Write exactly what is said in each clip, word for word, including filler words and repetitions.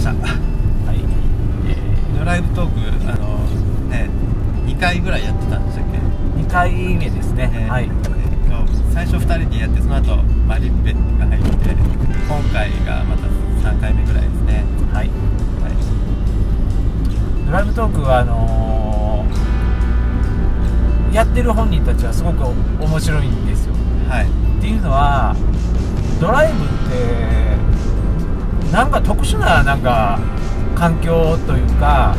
した。はい、えー、ドライブトークあのねにかいぐらいやってたんでしたっけ。 にかいめですね、えー、はい。 最初ふたりでやってその後マリッペが入って今回がまたさんかいめぐらいですね。 はい、はい、ドライブトークはあのー、やってる本人たちはすごく面白いんですよ。はい、っていうのはドライブってなんか特殊ななんか環境というか、はい、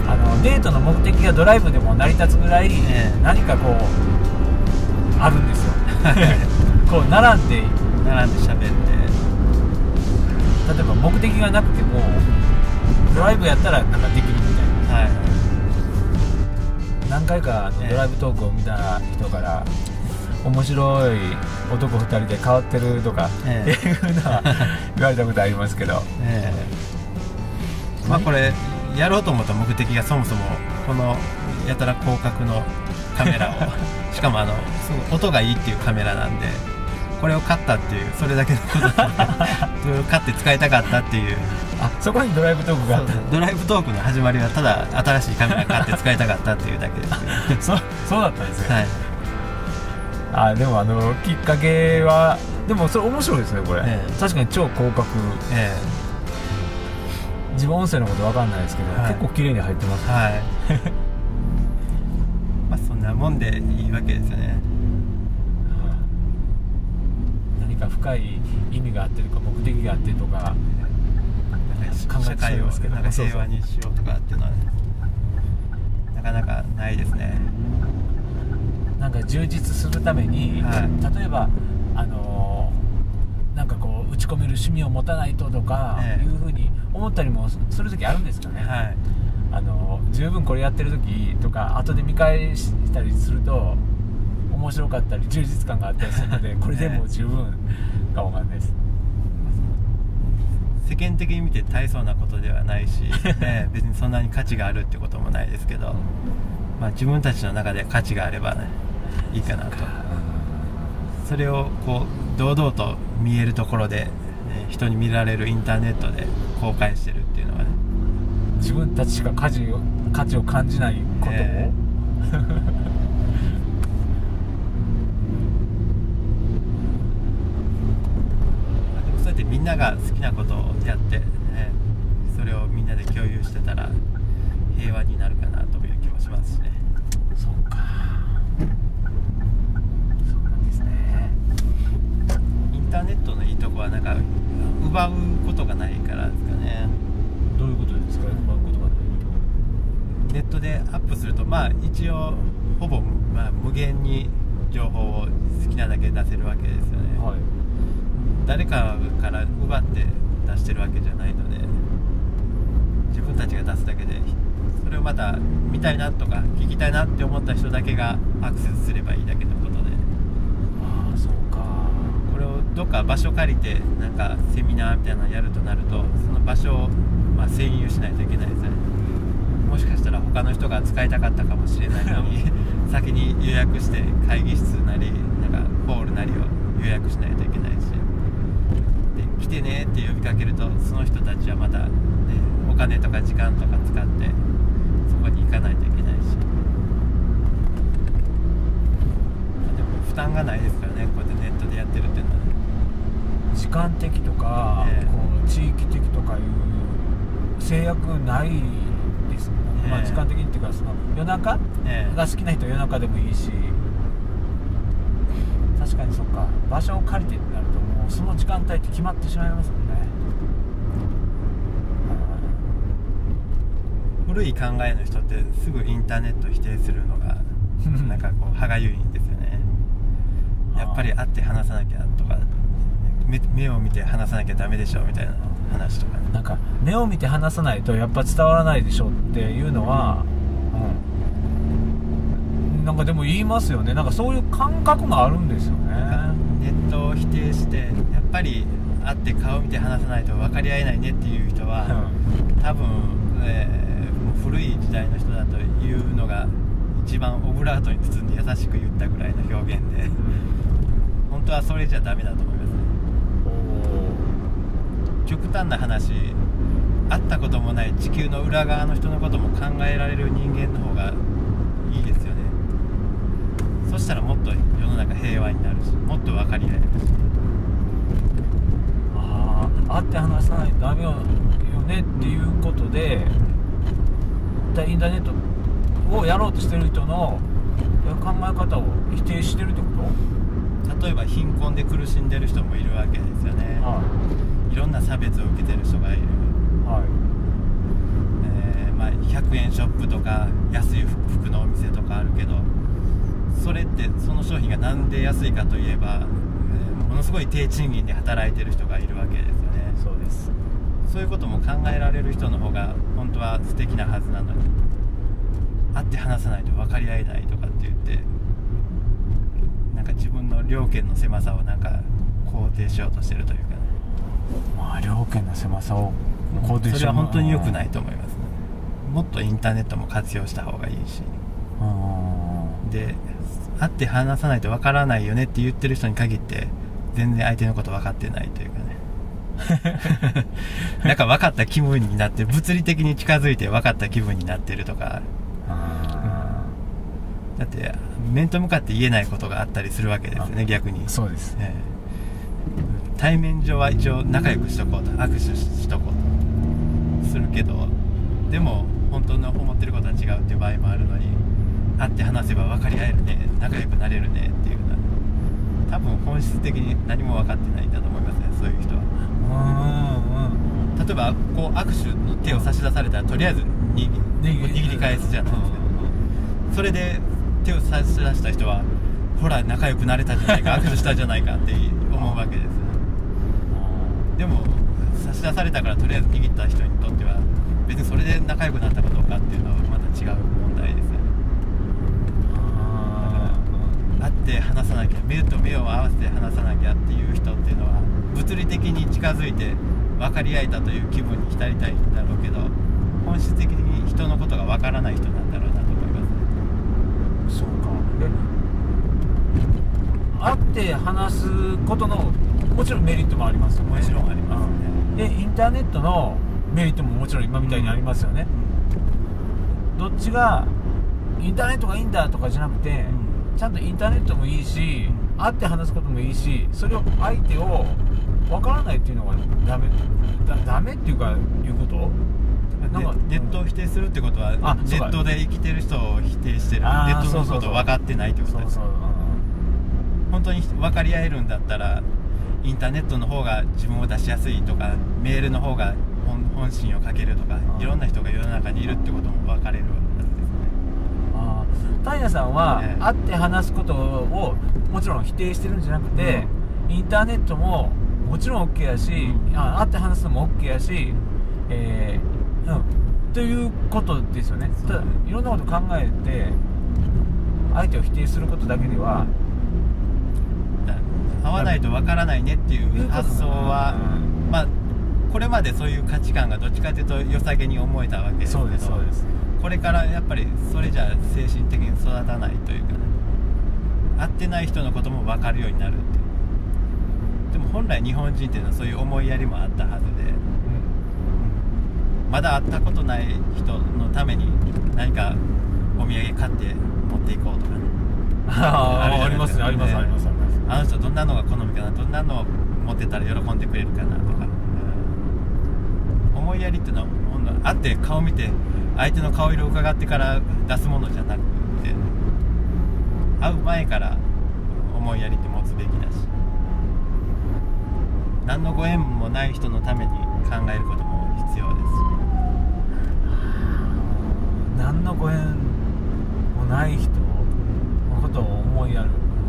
あのデートの目的がドライブでも成り立つぐらい、ね、何かこうあるんですよこう並んで並んで喋って、 例えば目的がなくてもドライブやったらなんかできるみたいな、はい、何回かのドライブトークを見た人から、えー、面白い男ふたりで変わってるとか、えー、っていうのは言われたことありますけど、えー、まあこれやろうと思った目的がそもそもこのやたら広角のカメラをしかもあのすごい音がいいっていうカメラなんでこれを買ったっていうそれだけのことでそれを買って使いたかったっていう、 あそこにドライブトークがあった。 ドライブトークの始まりはただ新しいカメラ買って使いたかったっていうだけですそ, そうだったんですよ、はい、あでもあのきっかけはでもそれ面白いですねこれ、ええ、確かに超広角、ええ、自分音声のこと分かんないですけど、はい、結構綺麗に入ってますね、はいまあそんなもんでいいわけですよね。 何か深い意味があってとか目的があってとか社会をなんか平和にしようとかっていうのはなかなかないですね。 なんか充実するために、はい、例えばあのー、なんかこう打ち込める趣味を持たないととか、ええ、いうふうに思ったりもする時あるんですかね、はい、あのー、十分これやってる時とか後で見返したりすると面白かったり充実感があったりするのでこれでも十分かもわかんないです。 世間的に見て大層なことではないし、ね、別にそんなに価値があるってこともないですけど、まあ、自分たちの中で価値があればねいいかなと。それをこう堂々と見えるところで、ね、人に見られるインターネットで公開してるっていうのはね、 自分たちしか価値を、価値を感じないことを、えー、でもそうやってみんなが好きなことをやって、ね、それをみんなで共有してたら平和になるかなという気もしますしね。 そうか、そうなんですね。 インターネットのいいとこはなんか奪うことがないからですかね。 どういうことですか？奪うことがない。 ネットでアップするとまあ一応ほぼ、まあ、無限に情報を好きなだけ出せるわけですよね、はい、誰かから奪って出してるわけじゃないので自分たちが出すだけでそれをまた見たいなとか聞きたいなって思った人だけがアクセスすればいいだけのことで、 ああそうか。 これをどっか場所借りてなんかセミナーみたいなのやるとなるとその場所をまあ占有しないといけないですね。もしかしたら他の人が使いたかったかもしれないのに先に予約して会議室なりなんかホールなりを予約しないといけないし、で来てねって呼びかけるとその人たちはまた、ね、お金とか時間とか使ってそこに行かないといけないし、でも負担がないですからねこうやってネットでやってるっていうのはね。 時間的とか、えー、こう地域的とかいう制約ないですもんね、えーまあ、時間的にっていうかその夜中、えー、が好きな人は夜中でもいいし、確かにそっか場所を借りてってなるともうその時間帯って決まってしまいますもんね。 古い考えの人ってすぐインターネットを否定するのがなんかこう歯がゆいんですよねやっぱり会って話さなきゃとか 目, 目を見て話さなきゃダメでしょみたいな話とか、ね、 なんか目を見て話さないとやっぱ伝わらないでしょっていうのは、うん、なんかでも言いますよね。なんかそういう感覚もあるんですよね。 ネットを否定してやっぱり会って顔を見て話さないと分かり合えないねっていう人は、うん、多分、えー、もう古い時代の人だというのが一番オブラートに包んで優しく言ったぐらいの表現で、うん、本当はそれじゃダメだと思いますね。極極端な話、会ったこともない地球の裏側の人のことも考えられる人間の方がいいですよね。そしたらもっと世の中平和になるし、もっと分かり合えるし。 ああ、会って話さないとダメよねっていうことで、インターネットをやろうとしてる人の考え方を否定してるってこと？ 例えば貧困で苦しんでる人もいるわけですよね、はい、いろんな差別を受けてる人がいる、はいえーまあ、ひゃくえんショップとか安い服のお店とかあるけど、それってその商品がなんで安いかといえば、えー、ものすごい低賃金で働いてる人がいるわけですよね。 そうです。 そういうことも考えられる人の方が本当は素敵なはずなのに、会って話さないと分かり合えないとかって言って、なんか自分の両権の狭さをなんか肯定しようとしてるというかね。 まあ両権の狭さを肯定しよう。 それは本当に良くないと思いますね。もっとインターネットも活用した方がいいし、で会って話さないと分からないよねって言ってる人に限って全然相手のこと分かってないというかねなんか分かった気分になって、物理的に近づいて分かった気分になってるとか、だって面と向かって言えないことがあったりするわけですよね。逆にそうです、 えー、対面上は一応仲良くしとこうと、握手しとこうとするけど、でも本当の思ってることは違うっていう場合もあるのに、会って話せば分かり合えるね、仲良くなれるねっていうのは多分本質的に何も分かってないんだと思いますね、そういう人は。うんうん、例えばこう握手の手を差し出されたらとりあえず握 り, 握り返すじゃないですか、うん、それで手を差し出した人はほら仲良くなれたじゃないか握手したじゃないかって思うわけです。でも差し出されたからとりあえず握った人にとっては別にそれで仲良くなったかどうかっていうのはまた違う問題ですよね。会って話さなきゃ、目と目を合わせて話さなきゃっていう人っていうのは物理的に近づいて分かり合えたという気分に浸りたいんだろうけど、本質的に人のことが分からない人なんだろうなと思います。 そうか。で、会って話すことのもちろんメリットもありますよね。 もちろんありますね。 でインターネットのメリットももちろん今みたいにありますよね、うん、どっちがインターネットがいいんだとかじゃなくて、うん、ちゃんとインターネットもいいし、うん、会って話すこともいいし、それを相手を分からないっていうのがダメだ、ダメっていうかいうことなんかネットを否定するってことは、うん、ネットで生きてる人を否定してる、ネットのことを分かってないってことです。本当に分かり合えるんだったらインターネットの方が自分を出しやすいとか、メールの方が 本, 本心をかけるとか、いろんな人が世の中にいるってことも分かれるはずですね。 ああ、平さんは、ね、会って話すことをもちろん否定してるんじゃなくて、うん、インターネットももちろん OK やし、うん、会って話すのも OK やし、えー、うんということですよね。ただいろんなこと考えて相手を否定することだけでは合わないとわからないねっていう発想は、まあこれまでそういう価値観がどっちかというと良さげに思えたわけですけど、そうですそうです。これからやっぱりそれじゃ精神的に育たないというかね、会ってない人のことも分かるようになるって。でも本来日本人っていうのはそういう思いやりもあったはずで、うん、まだ会ったことない人のために何かお土産買って持っていこうとかね、 あ, あ, ありますね、ありますありますあります。 あの人どんなのが好みかな、どんなのを持ってたら喜んでくれるかなとか、うん、思いやりっていうのは会って顔見て相手の顔色を伺ってから出すものじゃなくて、会う前から思いやりって持つべきだし、何のご縁もない人のために考えることも必要です。 何のご縁もない人のことを思いやる。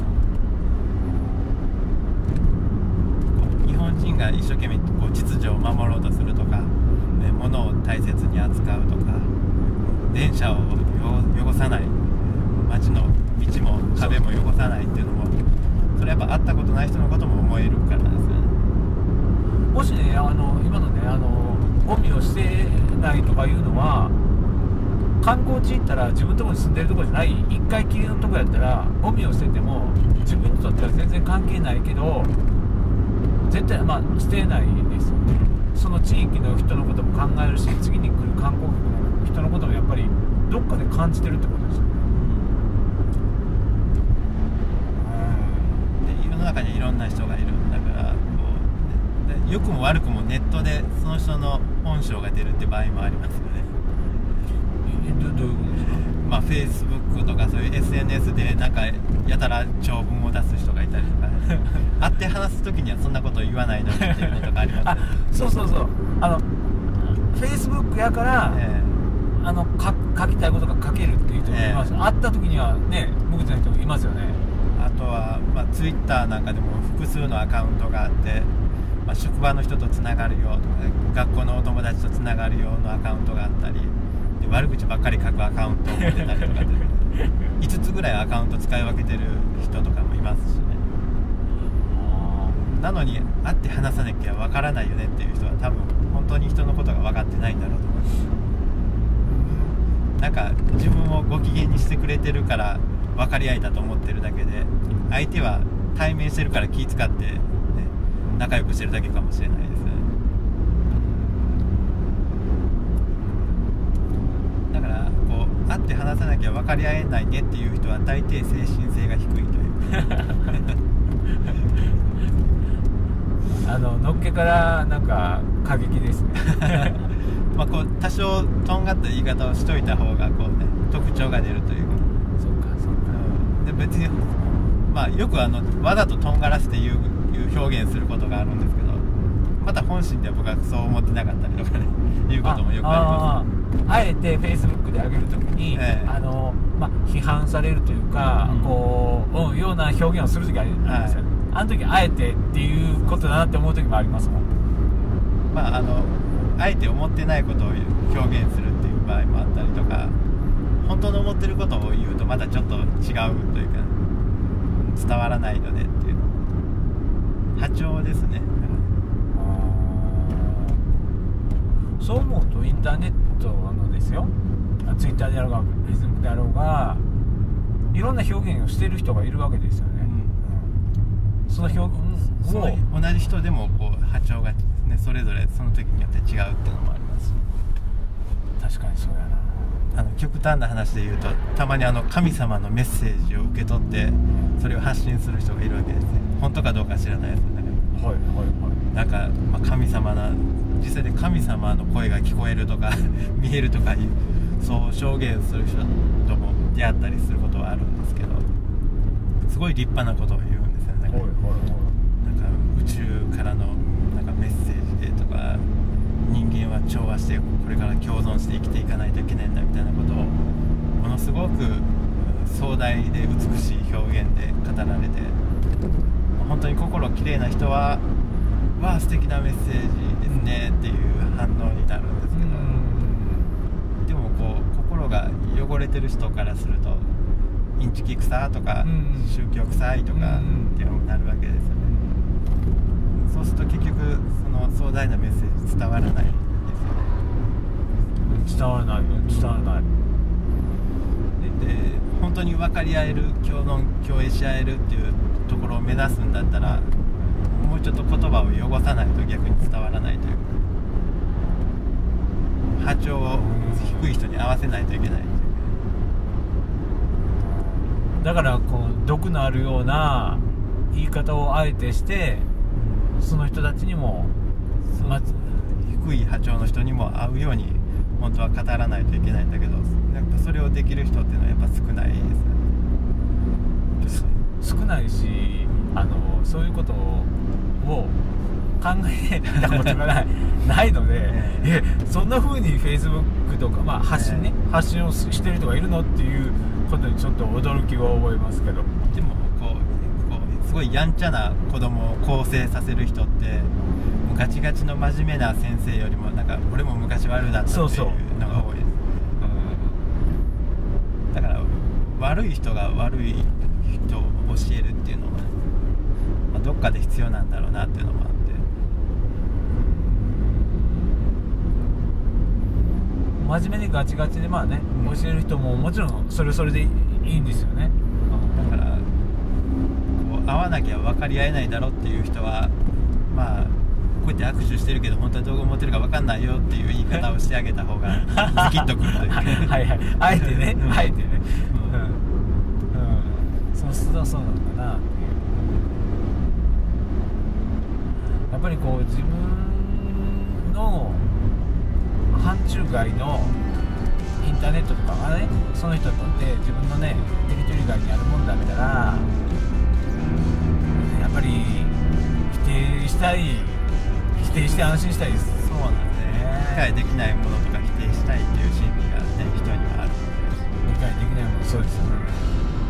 日本人が一生懸命こう秩序を守ろうとするとか、ね、物を大切に扱うとか、電車を汚さない、街の道も壁も汚さないっていうのも、それやっぱ会ったことない人のことも思えるからですね。 もしね、あの今のね、あのゴミを捨てないとかいうのは、観光地行ったら自分のところに住んでるところじゃない一回きりのところやったらゴミを捨てても自分にとっては全然関係ないけど、絶対まあ捨てないですよね。 その地域の人のことも考えるし、次に来る観光客の人のこともやっぱりどっかで感じてるってことですよね。 で世の中にいろんな人がいるんだからこうで良くも悪くもネットでその人の本性が出るって場合もありますよね。 えどどういうことですか？ まあ Facebook とかそういう エスエヌエス でなんかやたら長文を出す人がいたりとか会って話す時にはそんなこと言わないのにっていうのとかありますよね。 あ、そうそうそう、あの Facebook やから、えー、あのか書きたいことが書けるっていう人もいます、えー、会った時にはね無口な人もいますよね。 あとは、まあ、Twitter なんかでも複数のアカウントがあって、まあ、職場の人とつながるよとか、学校のお友達とつながるよのアカウントがあったりで、悪口ばっかり書くアカウントを持ってたりとかでいつつぐらいアカウント使い分けてる人とかもいますしね。なのに会って話さなきゃわからないよねっていう人は多分本当に人のことが分かってないんだろうと思います。なんか自分をご機嫌にしてくれてるから分かり合えたと思ってるだけで、相手は対面してるから気使って、ね、仲良くしてるだけかもしれないですね。だからこう会って話さなきゃ分かり合えないねっていう人は大抵精神性が低いというあののっけからなんか過激ですねまあこう多少とんがった言い方をしといた方がこう、ね、特徴が出るというか。 そうかそうか、 うん、で別に、まあ、よくあのわざととんがらせて言う、いう表現することがあるんですけど、また本心では僕はそう思ってなかったりとかねいうこともよくあります。 あ, あ, あえて Facebook で上げるときに、えーあのまあ、批判されるというか、うん、こう、うん、ような表現をするときありますよね、はい、あの時あえてっていうことだなって思う時もありますもん。 まああのあえて思ってないことを表現するっていう場合もあったりとか、本当の思ってることを言うとまたちょっと違うというか伝わらないのでっていう波長ですね。 そう思うとインターネットのですよ、ツイッターであろうが Facebook であろうがいろんな表現をしている人がいるわけですよね、うん、その表現を同じ人でもこう波長が、ね、それぞれその時によって違うっていうのもあります。 確かにそうやな。 あの極端な話で言うと、たまにあの神様のメッセージを受け取ってそれを発信する人がいるわけですね。本当かどうか知らないですね。 はいはいはい。 なんか、まあ、神様な実際で神様の声が聞こえるとか見えるとかいうそう証言する人とも出会ったりすることはあるんですけど、すごい立派なことを言うんですよね。なんか、はいはいはい、なんか宇宙からのなんかメッセージでとか、人間は調和してこれから共存して生きていかないといけないんだみたいなことをものすごく壮大で美しい表現で語られて、本当に心きれいな人はわあ素敵なメッセージですねっていう反応になるんですけど、うん、でもこう心が汚れてる人からするとインチキ臭とか、うん、宗教臭いとかってなるわけですよね、うん、そうすると結局その壮大なメッセージ伝わらないですよね。 伝わらない伝わらないで, で本当に分かり合える共存共栄し合えるっていうところを目指すんだったら、もうちょっと言葉を汚さないと逆に伝わらないというか、波長を低い人に合わせないといけない。 だからこう毒のあるような言い方をあえてしてその人たちにも、 ま、低い波長の人にも合うように本当は語らないといけないんだけど、なんかそれをできる人っていうのはやっぱ少ないですね。 少ないし、あのそういうことを考えたことがないないので、えそんな風に Facebook とか、まあ、発信ね、発信をしてる人がいるのっていうことにちょっと驚きを覚えますけど、 でもこう、こうすごいやんちゃな子供を構成させる人ってもうガチガチの真面目な先生よりもなんか俺も昔悪だったっていうのが多いです。そうそう、うん、だから悪い人が悪い人を教えるっていうのは、まあ、どっかで必要なんだろうなっていうのもあって、 真面目にガチガチでまあね、うん、教える人ももちろんそれそれでいいんですよね、 うん、だからこう会わなきゃ分かり合えないだろっていう人はまあうやって握手してるけど本当はどう思ってるか分かんないよっていう言い方をしてあげた方がズキッとくるというはいはい、あえてね、 うんあえてね、 うんうん、うん、そうするとそうなのかなっていう。やっぱりこう自分の範疇外のインターネットとかがね、その人にとって自分のねテリトリー外にあるもんだったら、やっぱり否定したい、否定して安心したいです。 そうなんですね。理解できないものとか否定したいっていう心理がね、人にはあるので。 理解できないもの、そうですよね。